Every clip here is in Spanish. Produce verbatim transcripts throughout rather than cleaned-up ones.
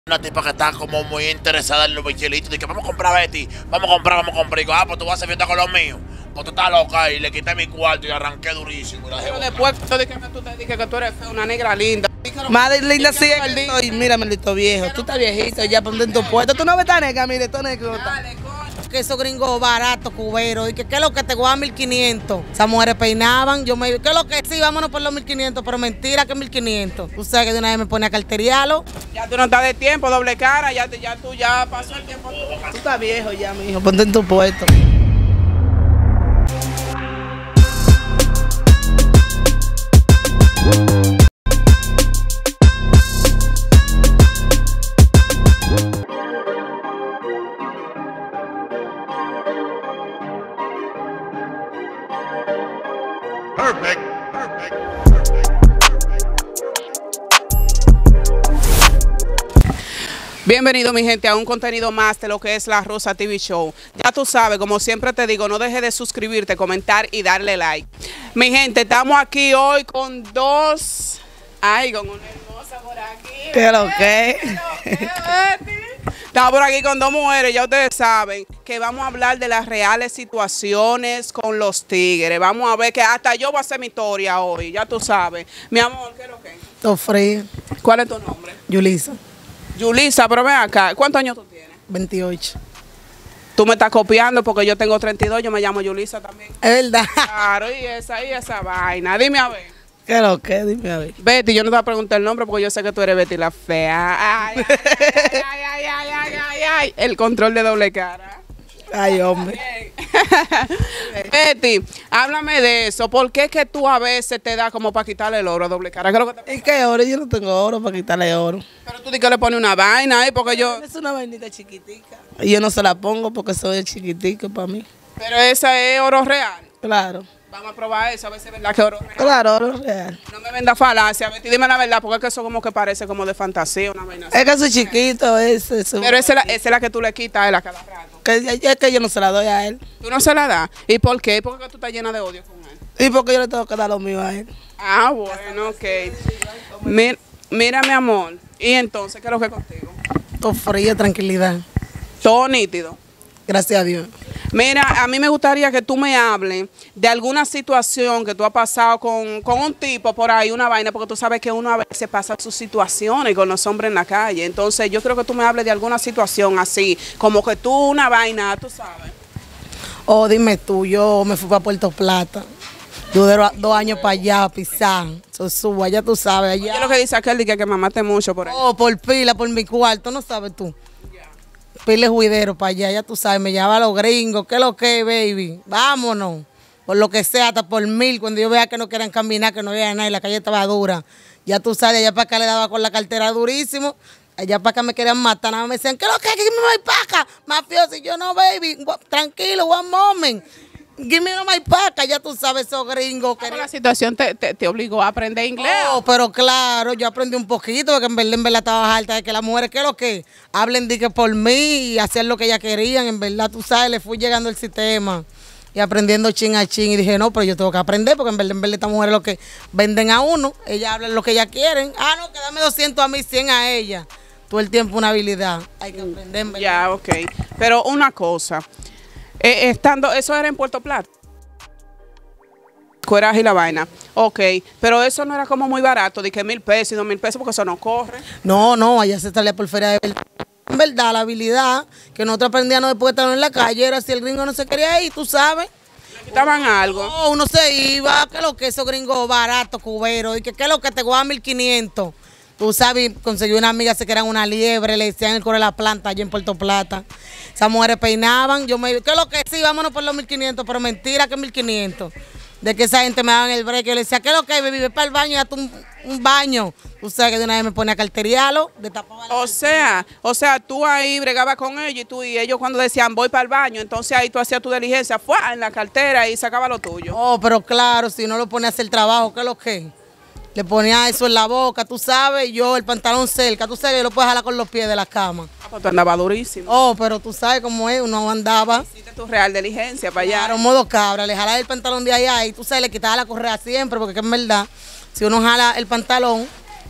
Una tipa que está como muy interesada en los bichelitos. Dice que vamos a comprar Betty, vamos a comprar, vamos a comprar. Y digo, ah, pues tú vas a hacer fiesta con los míos. Pues tú estás loca. Y le quité mi cuarto y arranqué durísimo. Y la Pero después tú dices que tú te dices que tú eres una negra linda. Madre linda, sí. Ay, mira, maldito viejo. Tú estás viejito, ya ponte en tu puesto. Tú no ves tan negra, mire, tú anécdota. Que esos gringos baratos, cuberos, y que qué es lo que te gusta mil quinientos. Esas mujeres peinaban, yo me ¿qué es lo que? Sí, vámonos por los mil quinientos, pero mentira que mil quinientos. Tú sabes que de una vez me pone a carteriarlo. Ya tú no estás de tiempo, doble cara, ya, ya tú ya pasó el tiempo. Tú estás viejo ya, mijo, ponte en tu puesto. Perfect, perfect, perfect. Bienvenido mi gente a un contenido más de lo que es La Rosa T V Show. Ya tú sabes, como siempre te digo, no dejes de suscribirte, comentar y darle like. Mi gente, estamos aquí hoy con dos... Ay, con una hermosa por aquí. ¿Qué lo que? Estamos por aquí con dos mujeres, ya ustedes saben que vamos a hablar de las reales situaciones con los tigres. Vamos a ver que hasta yo voy a hacer mi historia hoy, ya tú sabes. Mi amor, ¿qué es lo que? Todo frío. ¿Cuál es tu nombre? Yulisa. Yulisa, pero ven acá, ¿cuántos años tú tienes? veintiocho. Tú me estás copiando porque yo tengo treinta y dos, yo me llamo Yulisa también. Es verdad. Claro, y esa, y esa vaina. Dime a ver. ¿Qué lo que? Dime a ver. Betty, yo no te voy a preguntar el nombre porque yo sé que tú eres Betty la fea. Ay, ay, ay, ay, ay, ay, ay, ay. El control de doble cara. Ay, hombre. Betty, háblame de eso. ¿Por qué es que tú a veces te da como para quitarle el oro a doble cara? ¿Qué es lo que te... ¿Y qué oro? Yo no tengo oro para quitarle oro. Pero tú dices que le pones una vaina ahí porque yo... Es una vainita chiquitica. Y yo no se la pongo porque soy chiquitico para mí. Pero esa es oro real. Claro. Vamos a probar eso, a ver si es verdad que oro real. Claro, oro real. No me venda falacia, Betty, dime la verdad, porque es que eso como que parece como de fantasía, una vaina así. Es que soy chiquito, es eso. Pero esa es, la, esa es la que tú le quitas a él a cada rato. Que, es que yo no se la doy a él. ¿Tú no se la das? ¿Y por qué? Porque tú estás llena de odio con él. Y porque yo le tengo que dar lo mío a él. Ah, bueno, ok. Mira, mira, mi amor, ¿y entonces qué es lo que es contigo? Todo frío, tranquilidad. Todo nítido. Gracias a Dios. Mira, a mí me gustaría que tú me hables de alguna situación que tú has pasado con, con un tipo por ahí, una vaina, porque tú sabes que uno a veces pasa sus situaciones con los hombres en la calle. Entonces yo creo que tú me hables de alguna situación así, como que tú una vaina, tú sabes. Oh, dime tú, yo me fui para Puerto Plata. Duré dos años para allá, pisar. Sosúa, ya tú sabes, allá. Oye, lo que dice aquel, dice que me mamaste mucho por ahí. Oh, por pila, por mi cuarto, no sabes tú. Pile juidero para allá, ya tú sabes, me llama a los gringos, ¿qué es lo que, baby? Vámonos, por lo que sea, hasta por mil, cuando yo vea que no quieran caminar, que no vean nada y la calle estaba dura. Ya tú sabes, allá para acá le daba con la cartera durísimo, allá para acá me querían matar, nada más me decían, ¿qué es lo que? Give me my paca, mafioso, y yo no, baby, tranquilo, one moment. Give me my paca, ya tú sabes, esos gringos. Ah, la situación te, te, te obligó a aprender inglés. Oh, pero claro, yo aprendí un poquito, porque en verdad, en verdad estaba harta de que las mujeres, ¿qué es lo que? Hablen de que por mí y hacer lo que ellas querían, en verdad, tú sabes, le fui llegando el sistema y aprendiendo chin a chin y dije, no, pero yo tengo que aprender, porque en verdad, en verdad estas mujeres lo que venden a uno, ellas hablan lo que ellas quieren. Ah, no, que dame doscientos a mí, cien a ella. Todo el tiempo una habilidad, hay que aprender, en verdad. Ya, ok. Pero una cosa, eh, estando, eso era en Puerto Plata. Cueras y la vaina. Ok, pero eso no era como muy barato, de que mil pesos y dos mil pesos, porque eso no corre. No, no, allá se salía por feria de verdad. En verdad, la habilidad que nosotros aprendíamos después de estar en la calle era si el gringo no se quería ir, tú sabes. Le quitaban algo. No, uno se iba, que lo que esos gringos baratos, cuberos, y que qué es lo que te gusta mil quinientos. Tú sabes, conseguí una amiga, se quedaban una liebre, le decían el coro de la planta allá en Puerto Plata. Esas mujeres peinaban, yo me, ¿qué es lo que? Sí, vámonos por los mil quinientos, pero mentira que mil quinientos. De que esa gente me daban el break, yo le decía, ¿qué es lo que? Vive para el baño, date un, un baño. Tú sabes que de una vez me pone a carteriarlo, de tapaba la O sea, o sea, tú ahí bregabas con ellos y tú y ellos cuando decían voy para el baño, entonces ahí tú hacías tu diligencia, fue en la cartera y sacaba lo tuyo. Oh, pero claro, si no lo pone a hacer trabajo, ¿qué es lo que? Le ponía eso en la boca, tú sabes, y yo el pantalón cerca, tú sabes, yo lo puedes jalar con los pies de la cama. Ah, pues tú andabas durísimo. Oh, pero tú sabes cómo es, uno andaba. Hiciste tu real diligencia para allá. Claro, modo cabra, le jalaba el pantalón de allá y tú sabes, le quitaba la correa siempre, porque que en verdad, si uno jala el pantalón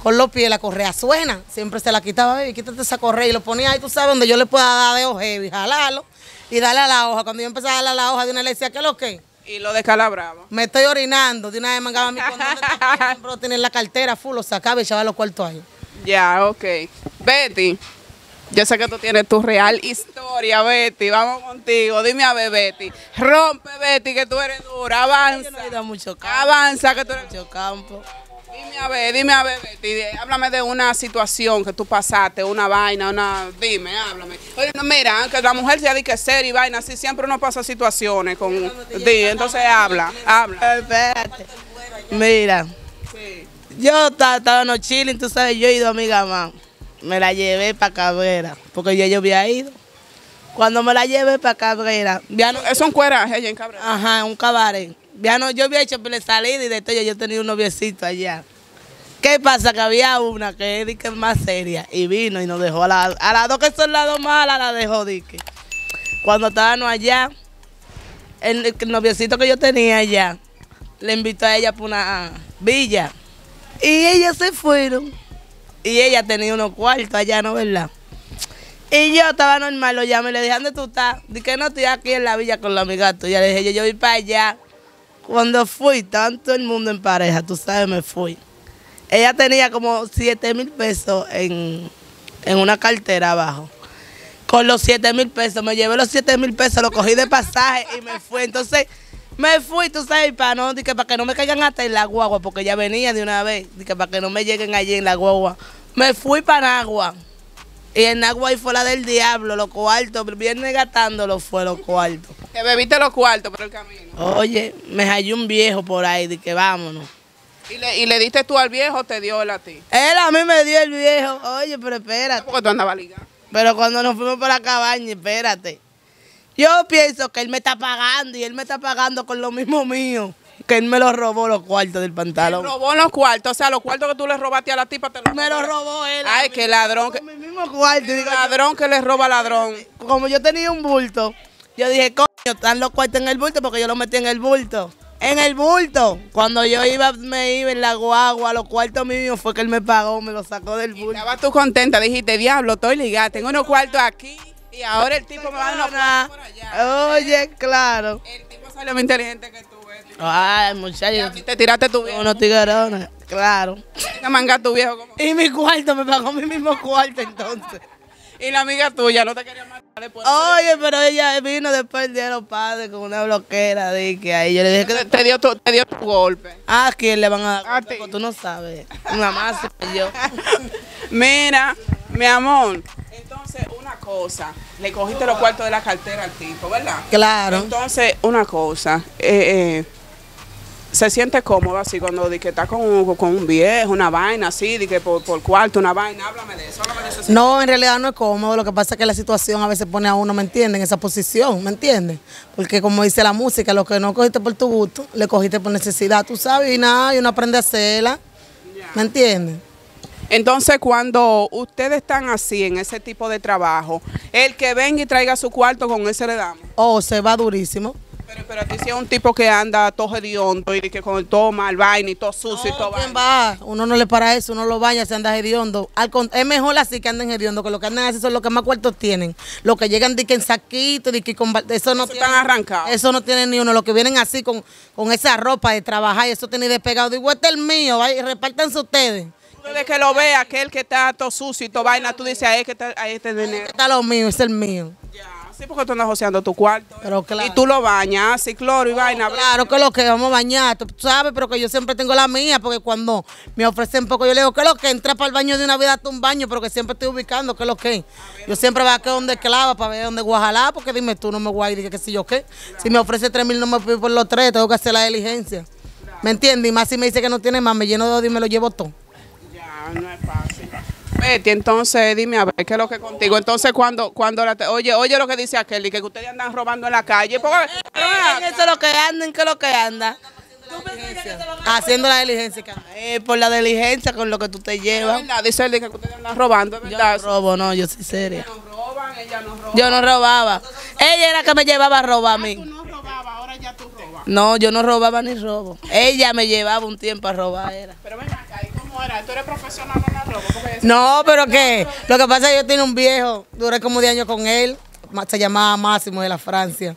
con los pies, la correa suena. Siempre se la quitaba, baby, quítate esa correa y lo ponía ahí, tú sabes, donde yo le pueda dar de ojo y jalarlo y darle a la hoja. Cuando yo empezaba a darle a la hoja, de una le decía, ¿qué es lo que? Y lo descalabraba. Me estoy orinando. De una vez mangaba mi condón, siempre lo tenía en la cartera, full, lo sacaba y echaba los cuartos ahí. Ya, ok. Betty, yo sé que tú tienes tu real historia, Betty. Vamos contigo. Dime a ver, Betty. Rompe, Betty, que tú eres dura. Avanza. Yo no he ido a mucho campo. Avanza, que tú eres Mucho campo. Dime a ver, dime a ver, Betty, de- háblame de una situación que tú pasaste, una vaina, una... Dime, háblame. Oye, no, mira, que la mujer se dedique a ser y vaina, así siempre uno pasa situaciones con... Di, entonces habla, habla. Espérate. Mira, Sí. yo estaba, estaba en los chilling, tú sabes, yo he ido a mi gama. Me la llevé para Cabrera, porque ya yo había ido. Cuando me la llevé para Cabrera, ya no, Es un cueraje allá en Cabrera. ajá, un cabaret. Ya no, yo había hecho pile salida y de todo, yo tenía un noviecito allá. ¿Qué pasa? Que había una que es que más seria y vino y nos dejó a, la, a las dos que son las dos malas, la dejó, dique. Cuando estábamos allá, el, el noviecito que yo tenía allá, le invitó a ella para una villa. Y ellas se fueron. Y ella tenía unos cuartos allá, ¿no, verdad? Y yo estaba normal, lo llamé, le dije, ¿dónde tú estás? Dije, no, estoy aquí en la villa con la amiga tuya. Le dije, yo, yo voy para allá. Cuando fui, estaban todo el mundo en pareja, tú sabes, me fui. Ella tenía como siete mil pesos en, en una cartera abajo. Con los siete mil pesos, me llevé los siete mil pesos, lo cogí de pasaje y me fui. Entonces, me fui, tú sabes, para, no, dije, para que no me caigan hasta en la guagua, porque ya venía de una vez. Dije, para que no me lleguen allí en la guagua. Me fui para Nagua. Y en Nagua ahí fue la del diablo, los cuartos. Viernes gastándolo fue los cuartos. Te bebiste los cuartos por el camino. Oye, me hallé un viejo por ahí, dije, vámonos. ¿Y le, y le diste tú al viejo o te dio él a ti? Él a mí me dio el viejo. Oye, pero espérate. Porque tú andabas ligado. Pero cuando nos fuimos para la cabaña, espérate. Yo pienso que él me está pagando y él me está pagando con lo mismo mío. Que él me lo robó los cuartos del pantalón. Robó los cuartos, o sea, los cuartos que tú le robaste a la tipa te los Me lo robó él. Ay, qué ladrón. Que, Con mi mismo cuarto. Y digo, ladrón que le roba ladrón. yo- como yo tenía un bulto, yo dije, coño, están los cuartos en el bulto porque yo los metí en el bulto. En el bulto. Cuando yo iba, me iba en la guagua, los cuartos míos fue que él me pagó, me los sacó del bulto. Estabas tú contenta, dijiste, diablo, estoy ligada, tengo unos cuartos aquí y ahora el tipo me va a dar unos cuartos por allá. Oye, claro. El tipo salió más inteligente que tú, Betty. Ay, muchachos, Y te tiraste tu viejo. unos tiguerones, claro. Te manga tu viejo como... Y mi cuarto, me pagó mi mismo cuarto entonces. Y la amiga tuya no te quería matar después. Oye, pero ella vino después del día de los padres con una bloquera de que ahí yo le dije Te, que... te dio tu, te dio tu golpe. ¿A quién le van a dar? A ti. Tú no sabes. Una más yo. Mira, mi amor, entonces una cosa, le cogiste los cuartos de la cartera al tipo, ¿verdad? Claro. Entonces, una cosa, eh, eh, se siente cómodo así cuando di que está con un, con un viejo, una vaina así, di que por, por cuarto, una vaina, háblame de eso, háblame de eso. No, en realidad no es cómodo. Lo que pasa es que la situación a veces pone a uno, ¿me entiendes? En esa posición, ¿me entiendes? Porque como dice la música, lo que no cogiste por tu gusto, le cogiste por necesidad, tú sabes, y nada, y uno aprende a hacerla, ¿me entiendes? Entonces, cuando ustedes están así en ese tipo de trabajo, el que venga y traiga su cuarto, con ese le damos. O se va durísimo. Pero, pero a ti si es un tipo que anda todo hediondo y que con todo mal vaina y todo sucio y todo ¿Quién vaina. va? Uno no le para eso, uno lo baña, se anda hediondo. Al con- es mejor así que anden hediondo, que lo que andan así son los que más cuartos tienen. Los que llegan de que en saquito, de que con... ba- Eso no Eso tiene, están arrancados. Eso no tiene ni uno. Los que vienen así con, con esa ropa de trabajar y eso tiene despegado. Digo, este es el mío, vaya, repártanse ustedes. Desde que lo vea, aquel que está todo sucio y todo vaina, tú dices, ahí que está, ahí este dinero. Está lo mío, es el mío. Ya, sí, porque tú andas joseando tu cuarto. Pero claro. Y tú lo bañas, así cloro y vaina. Claro que lo que vamos a bañar, tú sabes, pero que yo siempre tengo la mía, porque cuando me ofrecen poco, yo le digo, ¿qué es lo que? Entra para el baño de una vida hasta un baño, pero que siempre estoy ubicando, ¿qué es lo que? Yo siempre voy a que donde clava para ver dónde guajalá, porque dime tú, no me voy a ir, que si yo qué. Si me ofrece tres mil, no me pido por los tres, tengo que hacer la diligencia. ¿Me entiendes? Y más si me dice que no tiene más, me lleno de odio y me lo llevo todo. Ya, no es fácil. Betty, entonces dime a ver qué es lo que contigo. Entonces, cuando, cuando la te- oye, oye lo que dice aquel, y que ustedes andan robando en la calle. Porque, En eso es lo que anda, ¿en qué es lo que anda? Haciendo la diligencia. que- Eh, por la diligencia con lo que tú te es llevas. verdad, dice él de que ustedes andan robando, es Yo verdad. no robo, no, yo soy seria. Ellos no roban, ella no roba. Yo no robaba. Ella era que me llevaba a robar a Tú mí. no robabas, ahora ya tú robas. No, yo no robaba ni robo. Ella me llevaba un tiempo a robar, era. Pero ven acá, ¿y cómo era Mira, tú eres profesional en la ropa. Porque No, pero que lo que pasa es que yo tenía un viejo, duré como diez años con él, ma- se llamaba Máximo de la Francia.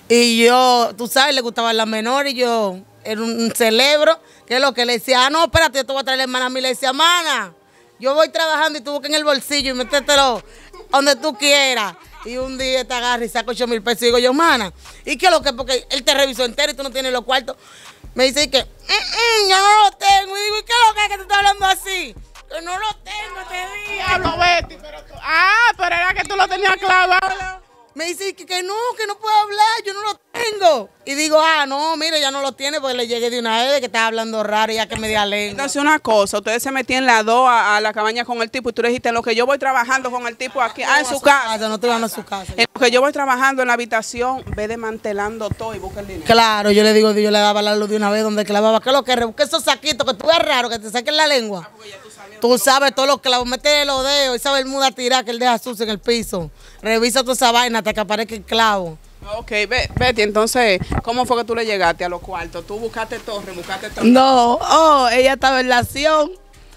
Y yo, tú sabes, le gustaba la menor y yo era un, un celebro, que es lo que le decía, ah, no, espérate, yo te voy a traer la hermana a mí. Le decía, mana, yo voy trabajando y tú buscas en el bolsillo y métetelo donde tú quieras. Y un día te agarra y saca ocho mil pesos y digo yo, mana, ¿y qué es lo que? Porque él te revisó entero y tú no tienes los cuartos. Me dice que, mm, mm, yo no lo tengo. Y digo, ¿y qué es lo que es que te está hablando así? Que no lo tengo, te digo. Diablo, Betty, pero tú... Ah, pero era que tú lo tenías clavado. Me dice que, que no, que no puedo hablar, yo no lo tengo. Y digo, ah, no, mire, ya no lo tiene, porque le llegué de una vez de que estaba hablando raro y ya que me dio lengua. Entonces, una cosa, ustedes se metían las dos a, a la cabaña con el tipo y tú le dijiste, en lo que yo voy trabajando con el tipo aquí, ah, en su casa. No te van a su casa. En lo que yo voy trabajando en la habitación, ve desmantelando todo y busca el dinero. Claro, yo le digo, yo le daba la luz de una vez donde clavaba, que lo que rebusque esos saquitos, que tú ves raro, que te saquen la lengua. Tú sabes todos los clavos, métele los dedos, esa bermuda tirada que él deja sucio en el piso. Revisa toda esa vaina hasta que aparezca el clavo. Ok, Be- Betty, entonces, ¿cómo fue que tú le llegaste a los cuartos? ¿Tú buscaste torre, buscaste torre? No, oh, ella estaba en la acción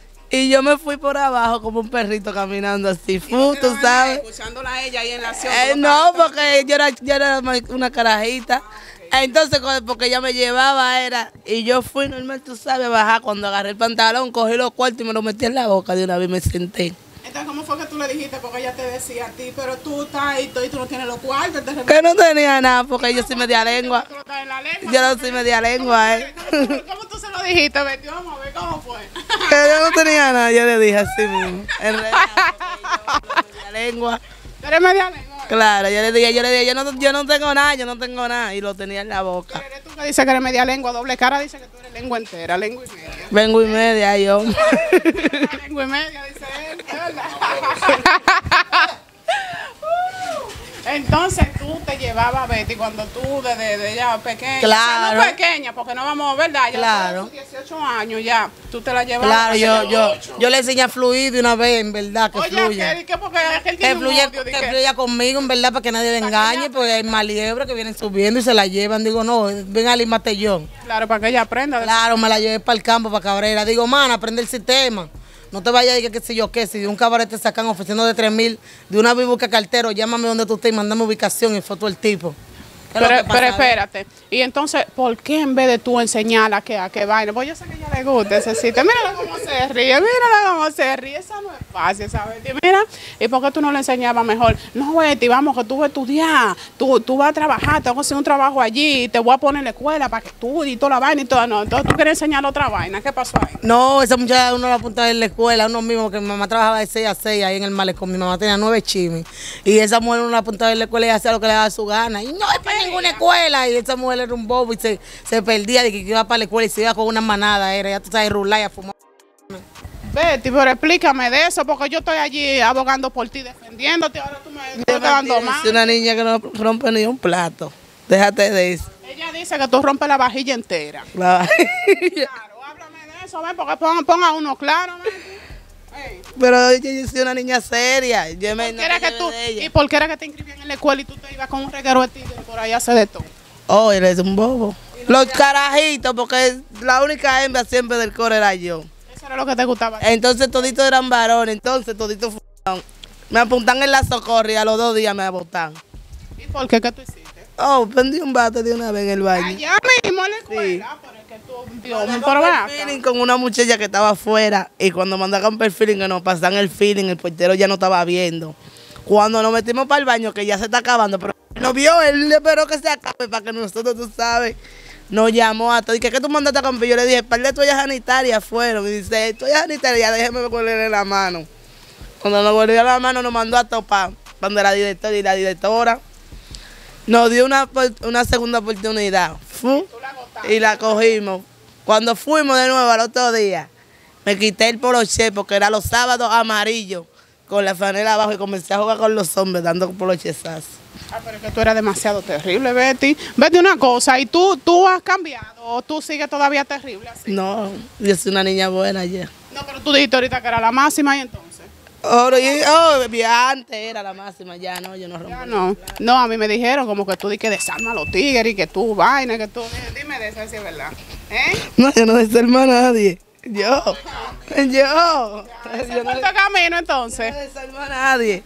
y yo me fui por abajo como un perrito caminando así, fu, tú sabes. Escuchándola a ella ahí en la acción. Eh, tú no, estabas- porque yo era, yo era una carajita. Entonces, cuando- porque ella me llevaba, era, y yo fui normal, tú sabes, a bajar. Cuando agarré el pantalón, cogí los cuartos y me los metí en la boca de una vez y me senté. Entonces, ¿cómo fue que tú le dijiste? Porque ella te decía a ti, pero tú estás ahí tú- y tú no tienes los cuartos. Te Que no tenía nada, porque yo soy media lengua. Tú no estás en la lengua. Yo no soy media lengua, eh. ¿Cómo, tú- cómo tú se lo dijiste, Betty? Vamos a ver cómo fue. Que yo no tenía nada, yo le dije así mismo. En realidad, porque yo soy media lengua. ¿Tú eres media lengua? Claro, yo le dije, yo le dije, yo no, yo no tengo nada, yo no tengo nada. Y lo tenía en la boca. Pero eres tú que dice que eres media lengua, doble cara dice que tú eres lengua entera, lengua y media. Vengo y media yo. Lengua y media, dice él, es verdad. Entonces tú te llevabas a Betty cuando tú desde de ella pequeña. Claro. O sea, no pequeña, porque no vamos, ¿verdad? Ya Claro. después de tus dieciocho años ya, tú te la llevabas. Claro, yo, yo, yo le enseñé a fluir de una vez, en verdad, que Oye, fluya. aquel, ¿qué? Porque aquel Que tiene un fluya, odio de que que- fluya conmigo, en verdad, para que nadie le engañe, porque hay maliebros que vienen subiendo y se la llevan. Digo, no, ven a limarte yo. Claro, para que ella aprenda. de- Claro, me la llevé para el campo, para Cabrera. Digo, mana, aprende el sistema. No te vayas a decir que qué sé yo qué. Si de un cabaret te sacan ofreciendo de tres mil, de una vibuca cartero, llámame donde tú estés y mandame ubicación y foto del tipo. ¿Qué es lo Pero, que pasa, pero eh? espérate, y entonces, ¿por qué en vez de tú enseñarla a que, a que vaina? Pues yo sé que a ella le gusta ese sitio. Mírala cómo se ríe, mírala cómo se ríe. Esa no es fácil, ¿sabes? Y mira, ¿y por qué tú no le enseñabas mejor? No, Betty, vamos, que tú vas a estudiar, tú, tú vas a trabajar, te voy a hacer un trabajo allí, te voy a poner en la escuela para que estudies y toda la vaina y todo. No, entonces tú quieres enseñar otra vaina. ¿Qué pasó ahí? No, esa muchacha uno la apuntaba en la escuela, uno mismo, que mi mamá trabajaba de seis a seis ahí en el malecón. Mi mamá tenía nueve chimis. Y esa mujer uno la apuntaba en la escuela y hacía lo que le daba su gana. Y no es para ninguna escuela. Y esa mujer era un bobo y se, se perdía de que iba para la escuela y se iba con una manada. Era, ya tú sabes, rular y a fumar. Betty, pero explícame de eso, porque yo estoy allí abogando por ti, defendiéndote. Ahora tú me tú estás dando más. Es una niña que no rompe ni un plato. Déjate de eso. Ella dice que tú rompes la vajilla entera. La- Claro, háblame de eso, ven, porque ponga, ponga uno claro, ven. Ey, Pero yo, yo soy una niña seria. Yo me ¿por no qué era te que lleves tú, de ella. ¿y por qué era que te inscribían en la escuela y tú te ibas con un reguero de tigre por ahí a hacer de todo? Oh, eres un bobo. Los carajitos, porque la única hembra siempre del coro era yo. Eso era lo que te gustaba. Entonces toditos eran varones, entonces toditos fueron. Me apuntan en la socorro y a los dos días me botan. ¿Y por qué? ¿Qué tú hiciste? Oh, prendí un bate de una vez en el baño. Allá mismo en la escuela, pero es que tú, Dios, me pero ven acá. Feeling con una muchacha que estaba afuera y cuando mandaban per feeling que nos pasan el feeling, el portero ya no estaba viendo. Cuando nos metimos para el baño, que ya se está acabando, pero él no vio, él esperó que se acabe para que nosotros, tú sabes, nos llamó a todos. Y que ¿qué tú mandaste a campeón? Yo le dije, par de toallas sanitarias fueron. Y dice, toallas sanitarias, déjeme ponerle la mano. Cuando nos volvió la mano, nos mandó a topar cuando la directora y la directora nos dio una, una segunda oportunidad. Fu, y la cogimos. Cuando fuimos de nuevo al otro día, me quité el poloche porque era los sábados amarillos con la franela abajo y comencé a jugar con los hombres dando polochezazos. Ah, pero es que tú eras demasiado terrible, Betty. Betty, una cosa, ¿y tú, tú has cambiado o tú sigues todavía terrible así? No, yo soy una niña buena ya. No, pero tú dijiste ahorita que era la máxima y entonces. Oh, y- oh, ya antes era la máxima, ya no, yo no rompo. Ya no. No, a mí me dijeron como que tú di que desarma a los tigres y que tú vaina, que tú. Dime de eso si es verdad. ¿Eh? No, yo no desarmo a nadie. Yo. Yo. Yo no ¿Cuánto camino entonces? le salvo a nadie.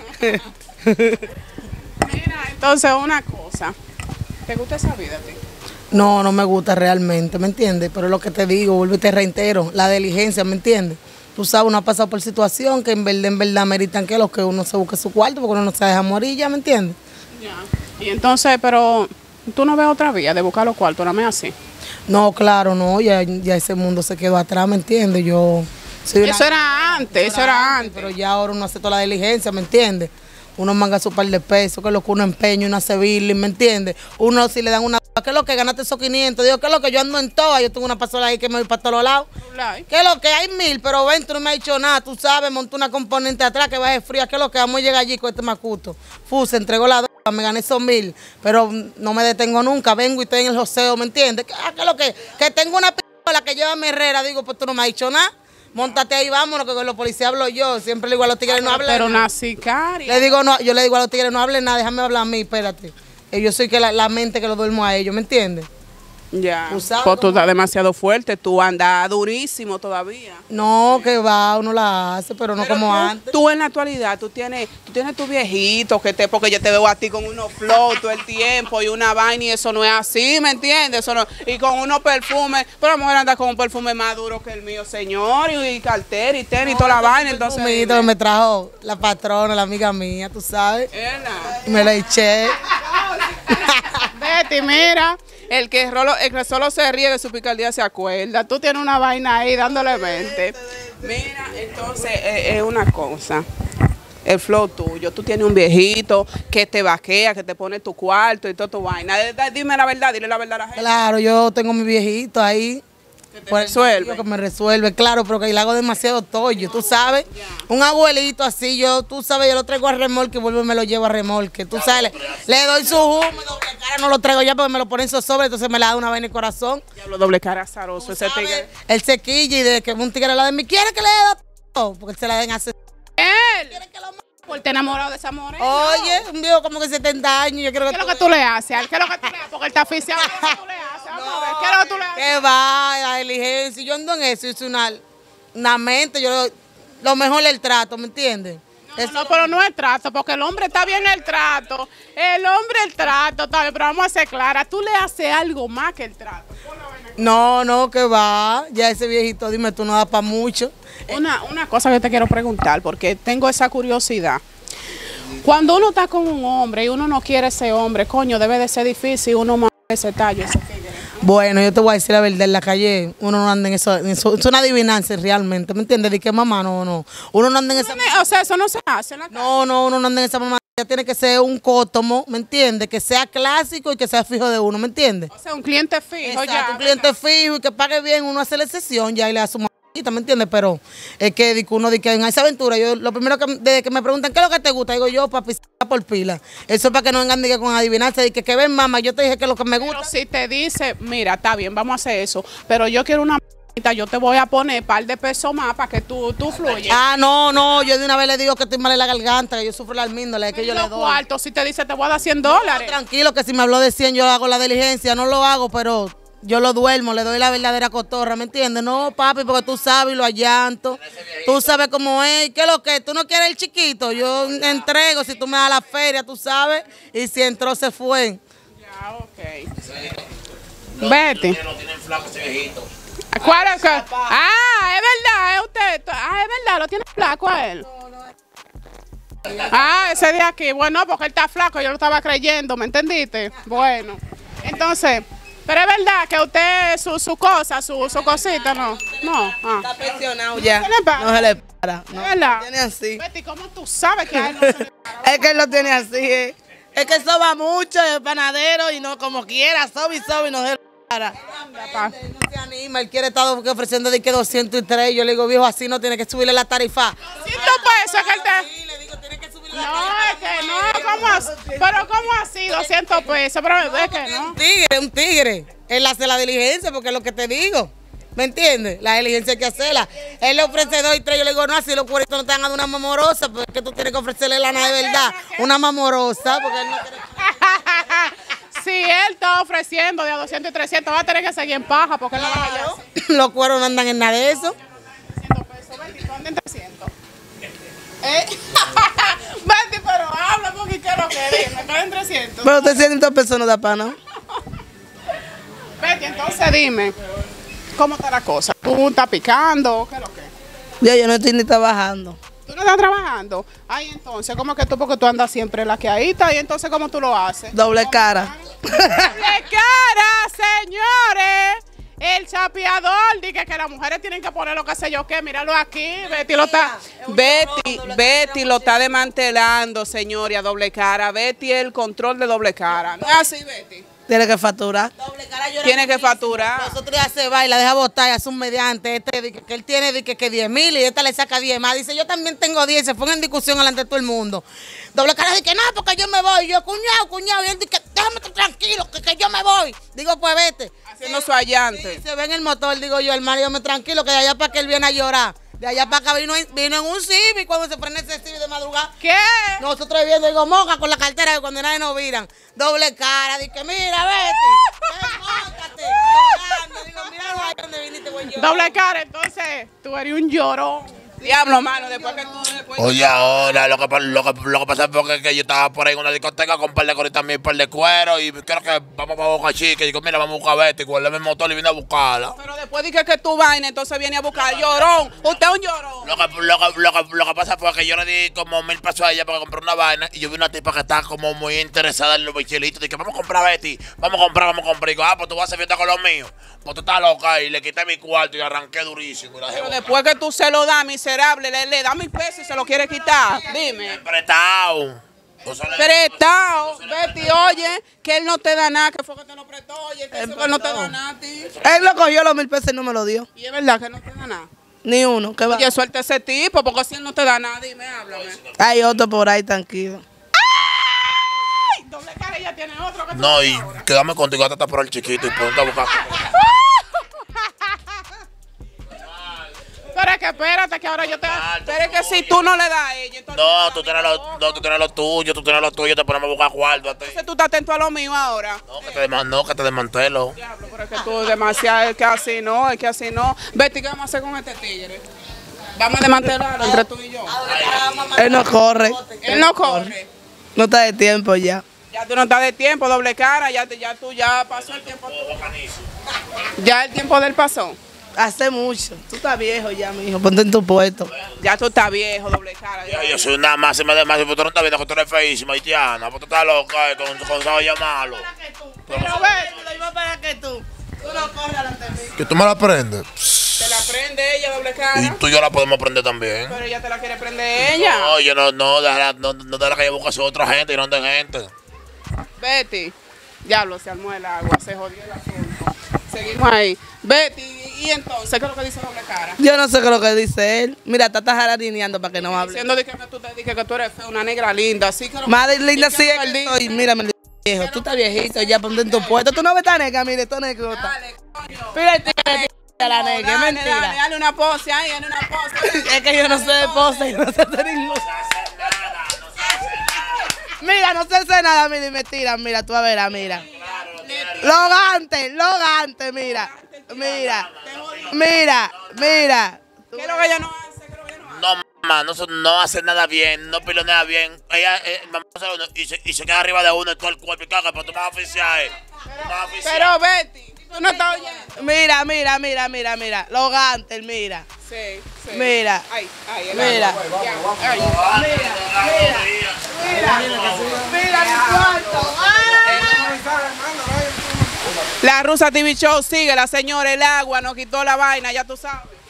Mira, entonces una cosa. ¿Te gusta esa vida a ti? No, no me gusta realmente, ¿me entiendes? Pero lo que te digo, vuelvo y te reitero, la diligencia, ¿me entiendes? Tú sabes, uno ha pasado por situación que en verdad, en verdad meritan que los que uno se busque su cuarto porque uno no se deja morir, ¿ya me entiendes? Ya. Y entonces, pero tú no ves otra vía de buscar los cuartos, no me así. No, claro, no, ya, ya ese mundo se quedó atrás, ¿me entiendes? Yo soy una- Eso era antes, eso era antes. Pero ya ahora uno hace toda la diligencia, ¿me entiendes? Uno manga su par de pesos, que es lo que uno empeña, una civil, ¿me entiendes? Uno si le dan una... ¿Qué es lo que ganaste esos quinientos? Digo, ¿qué es lo que yo ando en todas? Yo tengo una pasola ahí que me voy para todos lados. ¿Qué es lo que hay mil? Pero ven, tú no me has dicho nada, tú sabes, monté una componente atrás que baje fría, ¿qué es lo que vamos a llegar allí con este macuto? Fu, se entregó la droga, me gané esos mil, pero no me detengo nunca, vengo y estoy en el joseo, ¿me entiendes? ¿Qué, qué es lo que? Que tengo una pistola que lleva mi herrera, digo, pues tú no me has dicho nada. Móntate ahí, vámonos, que con los policías hablo yo. Siempre le digo a los tigres, no hablen. Pero una sicaria. Le digo, no, yo le digo a los tigres, no hablen nada, déjame hablar a mí, espérate. Eh, Yo soy que la, la mente que lo duermo a ellos, ¿me entiendes? Ya. Tú sabes Pues tú cómo- estás demasiado fuerte, tú andas durísimo todavía. No, que va, uno la hace, pero no Pero como tú, antes. tú en la actualidad, tú tienes, tú tienes tu viejito, que te, porque yo te veo a ti con unos flow todo el tiempo y una vaina y eso no es así, ¿me entiendes? Eso no, y con unos perfumes, pero la mujer anda con un perfume más duro que el mío, señor, y, y cartera y tenis y toda la vaina, entonces... Perfumito que me trajo la patrona, la amiga mía, tú sabes. Erna, Me la eché. Betty, mira, el que, rolo- el que solo se ríe de su picardía se acuerda. Tú tienes una vaina ahí dándole mente. Mira, entonces eh, es una cosa. El flow tuyo, tú tienes un viejito que te vaquea, que te pone tu cuarto y toda tu vaina. Eh, da- Dime la verdad, dile la verdad a la gente. Claro, yo tengo mi viejito ahí. te Por el resuelve. motivo Que me resuelve, claro, pero que le hago demasiado tollo, tú sabes. Un abuelito así, yo, tú sabes, yo lo traigo a remolque y vuelvo y me lo llevo a remolque. Tú sabes, le, le doy su húmedo, que cara no lo traigo ya porque me lo ponen sobre, entonces me la da una vaina en el corazón. Diablo, doble cara azaroso ese ¿Sabes? tigre. El sequilla y de que un tigre la de mí quiere que le dé todo, porque él se la den hace. Él, por te enamorado de esa morena. Oye, un viejo como que setenta años, yo creo ¿Qué que es lo que tú le haces? ¿Qué es lo que tú le haces? Porque él está aficiado. ¿Qué es lo que tú le haces? Vamos a ver, ¿qué es lo que tú le haces? Que va, la diligencia, yo ando en eso, es una, una mente, yo lo, lo mejor el trato, ¿me entiendes? No, no, pero no el trato, porque el hombre está bien el trato. El hombre el trato, está bien, pero vamos a ser claras. Tú le haces algo más que el trato. No, no, que va, ya ese viejito, dime, tú no das para mucho. Una, una cosa que te quiero preguntar, porque tengo esa curiosidad. Cuando uno está con un hombre y uno no quiere ese hombre, coño, debe de ser difícil uno más ese tallo. Ese tigre. Bueno, yo te voy a decir la verdad, en la calle uno no anda en eso, en eso es una adivinanza realmente, ¿me entiendes? De que mamá, no, no, uno no anda en esa... O sea, eso no se hace en la calle. No, no, uno no anda en esa mamá, ya tiene que ser un cótomo, ¿me entiendes? Que sea clásico y que sea fijo de uno, ¿me entiendes? O sea, un cliente fijo Exacto, ya. un cliente fijo y que pague bien, uno hace la excepción ya y le da su mamita, ¿me entiendes? Pero es que di que uno di que en esa aventura, yo lo primero que desde que me preguntan qué es lo que te gusta, digo yo, papi, por pila. Eso es para que no vengan diga, con adivinanza, de que, que ven mamá, yo te dije que es lo que me gusta. Pero si te dice, mira, está bien, vamos a hacer eso, pero yo quiero una m****, yo te voy a poner un par de pesos más para que tú, tú fluyas. Ah, no, no, yo de una vez le digo que estoy mal en la garganta, que yo sufro la almíndole, que yo le los doy. cuartos, si te dice, te voy a dar cien dólares. Tranquilo, que si me habló de cien, yo hago la diligencia, no lo hago, pero yo lo duermo, le doy la verdadera cotorra, ¿me entiendes? No, papi, porque tú sabes y lo allanto, tú sabes cómo es, ¿qué es lo que? ¿Tú no quieres el chiquito? Yo entrego, si tú me das la feria, tú sabes, y si entró, se fue. Ya, ok. Betty. No tienen flaco ese viejito. ¿Cuál es que? Ah, es verdad, es usted. Ah, es verdad, lo tiene flaco a él. Ah, ese de aquí. Bueno, porque él está flaco, yo lo estaba creyendo, ¿me entendiste? Bueno, entonces, pero es verdad que usted, su, su cosa, su, su cosita, no. No, ah. Está pensionado ya. ¿Qué le pasa? No se le para. No, ¿Es verdad? lo tiene así. Betty, ¿cómo tú sabes que a él no se le para? Es que él lo tiene así, eh. Es que soba mucho, es panadero y no como quiera, soba y soba y no se le para. Pa. Él no se anima, él quiere estar ofreciendo de que doscientos tres, yo le digo, viejo, así no tiene que subirle la tarifa. Ciento pesos que él te... Sí, le digo, tiene que subirle No, es que no, ¿cómo así? Pero ¿cómo así? doscientos pesos, pero es que no. Un tigre, un tigre. Él hace la diligencia porque es lo que te digo. ¿Me entiendes? La diligencia hay que hacerla. Él le ofrece dos y tres. Yo le digo, no, así los cueritos no te van a dar una mamorosa, porque tú tienes que ofrecerle lana de verdad. Una mamorosa, porque él no quiere... Si él está ofreciendo de a doscientos y trescientos, va a tener que seguir en paja porque él no va a hallar. Los cueros no andan en nada de eso. trescientos pesos, Betty, ¿dónde en trescientos? ¿Eh? Betty, pero habla porque quiero que dime, ¿están en trescientos? Pero trescientos pesos no da para nada. Betty, entonces dime, ¿cómo está la cosa? ¿Tú estás picando? ¿Qué es lo que? Ya yo no estoy ni trabajando. ¿Tú no estás trabajando? Ay, entonces, ¿cómo que tú? Porque tú andas siempre la que ahí está, y entonces, ¿cómo tú lo haces? Doble cara. ¡Doble cara, señores! El chapeador, dice que las mujeres tienen que poner lo que sé yo qué, míralo aquí, Betty lo está, Betty, Betty lo está desmantelando, señores, a doble cara. Betty es el control de doble cara. ¿No es así, Betty? Tiene que facturar. Doble cara llora Tiene que muchísimo. facturar. Nosotros ya se va y la deja botar y hace un mediante. Este, di que, que él tiene di que, que diez mil y esta le saca diez más. Dice, yo también tengo diez. Se pone en discusión delante de todo el mundo. Doble cara dice que no, porque yo me voy. Yo, cuñado, cuñado. Y él dice, déjame estar tranquilo, que, que yo me voy. Digo, pues vete. Haciendo Sí, su allante. sí, se ve en el motor, digo yo, el Mario, me tranquilo, que de allá para que él viene a llorar. De allá para acá vino, en- vino en un Civic cuando se prende ese Civic de madrugada. ¿Qué? Nosotros viendo, digo, moca con la cartera que cuando nadie nos miran. Doble cara, dice, mira, vete, desmóntate. Llorando, digo, míralo ahí donde viniste, güey. yo. Doble cara, entonces, tú eres un llorón. Diablo, mano, después que tú... Después Oye, ahora lo que, pa- lo que, lo que pasa es porque que yo estaba por ahí en una discoteca con un par de coritas mías, un par de cuero y creo que vamos para Boca Chica y digo, mira, vamos a buscar a Betty, guardé mi motor y vine a buscarla. Pero después dije que tú vaina, entonces viene a buscar llorón. Usted es un llorón. Lo que, lo, que, lo, que, lo que pasa fue que yo le di como mil pesos a ella para comprar una vaina y yo vi una tipa que estaba como muy interesada en los bichelitos. Dije, vamos a comprar a Betty, vamos a comprar, vamos a comprar. Y digo, ah, pues tú vas a hacer fiesta con los míos. Pues tú estás loca y le quité mi cuarto y arranqué durísimo. Y la dejé Pero botar. después que tú se lo das, miserable, le, le das mil pesos y se lo quiere quitar. Dime. Prestado. O sea, le- Prestado. Betty, oye, que él no te da nada, que fue que te lo prestó. Oye, que eso que él no te da nada a ti. Él lo cogió los mil pesos y no me lo dio. Y es verdad que no te da nada. Ni uno. ¿Qué va? Oye, suelta ese tipo, porque si él no te da nada, dime, háblame. Hay otro por ahí, tranquilo. Ay, doble cara ya tiene otro que tú No, y tienes ahora. quédame contigo hasta por el chiquito y ponte a buscar. Pero es que espérate, que ahora yo te... Pero es que si tú no le das a ella, entonces... No, tú tienes lo, no, tú tienes lo tuyo, tú tienes lo tuyo, te ponemos a buscar cuarto a ti. Entonces tú estás atento a lo mío ahora. No, que te, desman- no, que te desmantelo. Diablo, pero es que tú demasiado, es que así no, es que así no. Betty, ¿qué vamos a hacer con este tigre? Vamos a desmantelarlo entre tú y yo. Él no corre. Él no corre. No está de tiempo ya. Ya tú no estás de tiempo, doble cara, ya, te- ya tú ya pasó el tiempo. Ya el tiempo del pasó. Hace mucho. Tú estás viejo ya, mijo. Ponte en tu puesto. Ya tú estás viejo, doble cara. Yo, yo soy una máxima de más, pero tú no estás viendo que tú eres feísima, haitiana, pues tú estás loca eh, con, con sabor malo. Pero Betty, Lo mismo para que tú. Tú no corres delante de mí. Que tú me la prendes. te la prende ella, doble Y cara. tú y yo la podemos prender también. Pero ella te la quiere prender ella. No, yo no, no, déjala, no, no déjala que yo busque a otra gente y no de gente. Betty, diablo, se armó el agua, se jodió el asunto. Seguimos ahí. Betty, y entonces, ¿qué es lo que dice doble cara? Yo no sé qué es lo que dice él. Mira, está tajaraneando para que no hable. Diciendo de que tú te dices que tú eres fea, una negra linda, así que... Madre linda, sí, es el que soy. Mírame, viejo. Tú estás viejito, ya ponte en tu puesto. Tú no ves esta negra, mire, esta negra. Dale, coño. Mira, el tigre de la negra, es Dale, mentira. dale, dale una pose ahí, dale una pose. Es que yo no sé de pose, yo no sé de ningún. Mira, no sé hacer nada, mira, y me tiran, mira, tú a verás, mira. Logante, logante, mira. Mira, mira, mira. ¿Qué es lo que ella no hace? ¿Qué es lo que ella no hace? No, mamá, no, no hace nada bien, no pilonea bien. Ella, eh, vamos a hacer uno y se, y se queda arriba de uno y todo el cuerpo y caga, pero tú me vas a oficiar, eh. Tú me vas a oficiar. Pero Betty, tú no estás oyendo. Mira, mira, mira, mira, mira. Logante, mira. Sí, sí. Mira. Ay, ay, el Mira. agua. Ya, ay. Mira mi cuarto. La Rusa T V Show sigue, la señora, el agua, nos quitó la vaina, ya tú sabes.